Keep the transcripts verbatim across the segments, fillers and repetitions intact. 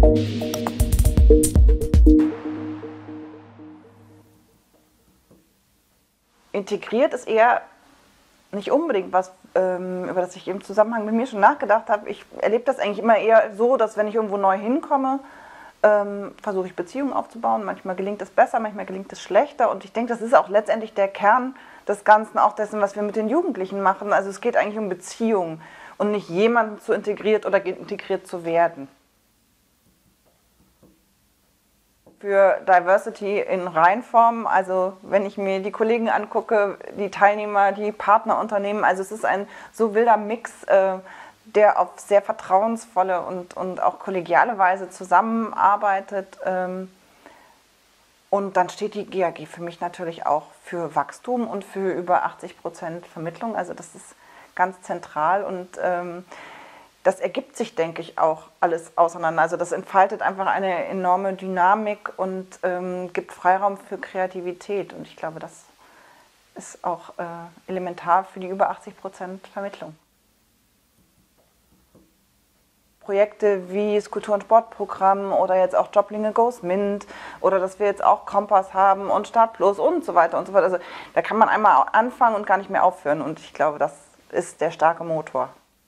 Integriert ist eher nicht unbedingt was, ähm, über das ich im Zusammenhang mit mir schon nachgedacht habe. Ich erlebe das eigentlich immer eher so, dass wenn ich irgendwo neu hinkomme, ähm, versuche ich Beziehungen aufzubauen. Manchmal gelingt es besser, manchmal gelingt es schlechter. Und ich denke, das ist auch letztendlich der Kern des Ganzen, auch dessen, was wir mit den Jugendlichen machen. Also es geht eigentlich um Beziehungen und nicht jemanden zu integriert oder integriert zu werden. Für Diversity in Reinform, also wenn ich mir die Kollegen angucke, die Teilnehmer, die Partnerunternehmen, also es ist ein so wilder Mix, äh, der auf sehr vertrauensvolle und, und auch kollegiale Weise zusammenarbeitet. Ähm, und dann steht die G A G für mich natürlich auch für Wachstum und für über achtzig Prozent Vermittlung, also das ist ganz zentral und ähm, das ergibt sich, denke ich, auch alles auseinander. Also das entfaltet einfach eine enorme Dynamik und ähm, gibt Freiraum für Kreativität. Und ich glaube, das ist auch äh, elementar für die über achtzig Prozent Vermittlung. Projekte wie das Kultur- und Sportprogramm oder jetzt auch Joblinge Goes Mint oder dass wir jetzt auch Kompass haben und Start Plus und so weiter und so weiter. Also da kann man einmal anfangen und gar nicht mehr aufhören. Und ich glaube, das ist der starke Motor.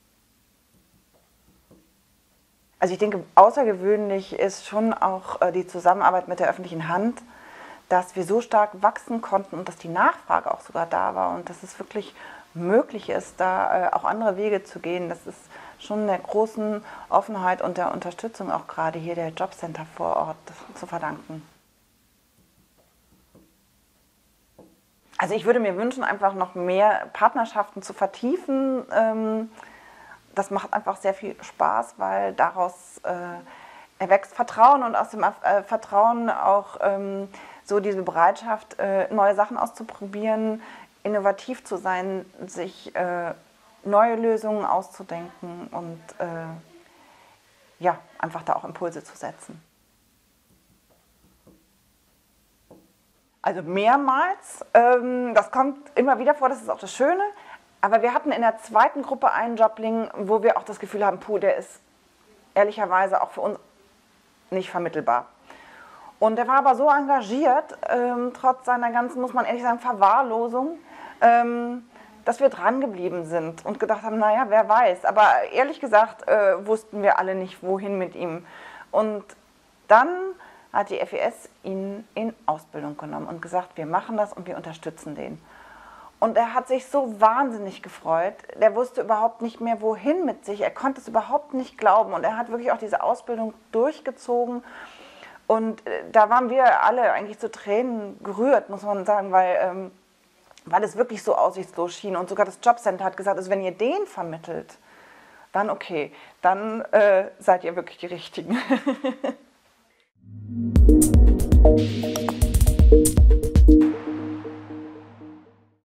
Also ich denke, außergewöhnlich ist schon auch die Zusammenarbeit mit der öffentlichen Hand, dass wir so stark wachsen konnten und dass die Nachfrage auch sogar da war und dass es wirklich möglich ist, da auch andere Wege zu gehen. Das ist schon der großen Offenheit und der Unterstützung auch gerade hier der Jobcenter vor Ort zu verdanken. Also ich würde mir wünschen, einfach noch mehr Partnerschaften zu vertiefen. Das macht einfach sehr viel Spaß, weil daraus äh, erwächst Vertrauen und aus dem äh, Vertrauen auch ähm, so diese Bereitschaft, äh, neue Sachen auszuprobieren, innovativ zu sein, sich äh, neue Lösungen auszudenken und äh, ja, einfach da auch Impulse zu setzen. Also mehrmals, ähm, das kommt immer wieder vor, das ist auch das Schöne. Aber wir hatten in der zweiten Gruppe einen Jobling, wo wir auch das Gefühl haben, puh, der ist ehrlicherweise auch für uns nicht vermittelbar. Und der war aber so engagiert, ähm, trotz seiner ganzen, muss man ehrlich sagen, Verwahrlosung, ähm, dass wir dran geblieben sind und gedacht haben, naja, wer weiß. Aber ehrlich gesagt äh, wussten wir alle nicht, wohin mit ihm. Und dann hat die F E S ihn in Ausbildung genommen und gesagt, wir machen das und wir unterstützen den. Und er hat sich so wahnsinnig gefreut. Der wusste überhaupt nicht mehr, wohin mit sich. Er konnte es überhaupt nicht glauben. Und er hat wirklich auch diese Ausbildung durchgezogen. Und da waren wir alle eigentlich zu Tränen gerührt, muss man sagen, weil, ähm, weil es wirklich so aussichtslos schien. Und sogar das Jobcenter hat gesagt, also wenn ihr den vermittelt, dann okay, dann äh, seid ihr wirklich die Richtigen.